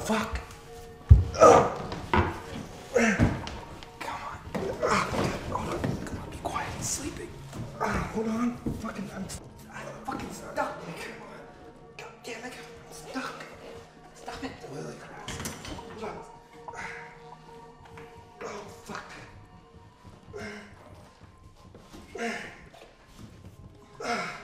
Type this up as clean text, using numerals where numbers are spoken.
fuck. Come on. Hold on. Come on, be quiet. He's sleeping. Hold on. I'm fucking stuck. Come on. God damn it. I'm stuck. Stop it. Hold on. Oh, fuck.